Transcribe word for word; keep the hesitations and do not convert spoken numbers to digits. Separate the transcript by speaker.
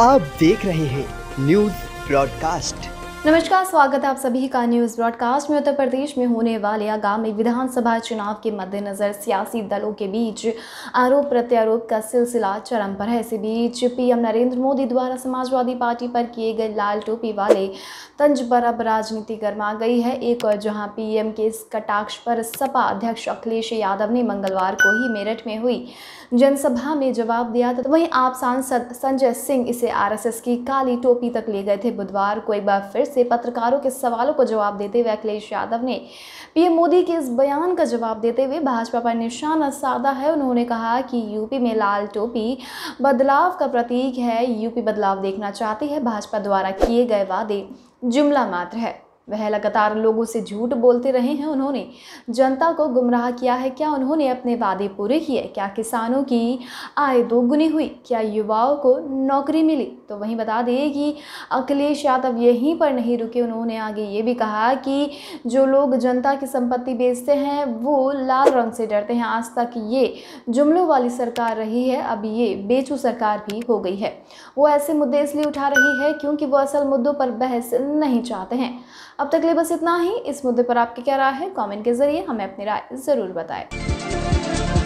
Speaker 1: आप देख रहे हैं न्यूज ब्रॉडकास्ट।
Speaker 2: नमस्कार, स्वागत है आप सभी का न्यूज ब्रॉडकास्ट में। उत्तर प्रदेश में होने वाले आगामी विधानसभा चुनाव के मद्देनजर सियासी दलों के बीच आरोप प्रत्यारोप का सिलसिला चरम पर है। इसी बीच पीएम नरेंद्र मोदी द्वारा समाजवादी पार्टी पर किए गए लाल टोपी वाले तंज पर अब राजनीति गर्मा गई है। एक और जहां पीएम के इस कटाक्ष पर सपा अध्यक्ष अखिलेश यादव ने मंगलवार को ही मेरठ में हुई जनसभा में जवाब दिया था, तो वहीं आप सांसद संजय सिंह इसे आरएसएस की काली टोपी तक ले गए थे। बुधवार को एक बार फिर से पत्रकारों के सवालों को जवाब देते हुए अखिलेश यादव ने पीएम मोदी के इस बयान का जवाब देते हुए भाजपा पर निशाना साधा है। उन्होंने कहा कि यूपी में लाल टोपी बदलाव का प्रतीक है। यूपी बदलाव देखना चाहती है। भाजपा द्वारा किए गए वादे जुमला मात्र है। वह लगातार लोगों से झूठ बोलते रहे हैं। उन्होंने जनता को गुमराह किया है। क्या उन्होंने अपने वादे पूरे किए? क्या किसानों की आय दोगुनी हुई? क्या युवाओं को नौकरी मिली? तो वहीं बता दें कि अखिलेश यादव यहीं पर नहीं रुके। उन्होंने आगे ये भी कहा कि जो लोग जनता की संपत्ति बेचते हैं वो लाल रंग से डरते हैं। आज तक ये जुमलों वाली सरकार रही है, अब ये बेचू सरकार भी हो गई है। वो ऐसे मुद्दे इसलिए उठा रही है क्योंकि वो असल मुद्दों पर बहस नहीं चाहते हैं। अब तक के लिए बस इतना ही। इस मुद्दे पर आपकी क्या राय है? कमेंट के जरिए हमें अपनी राय जरूर बताएं।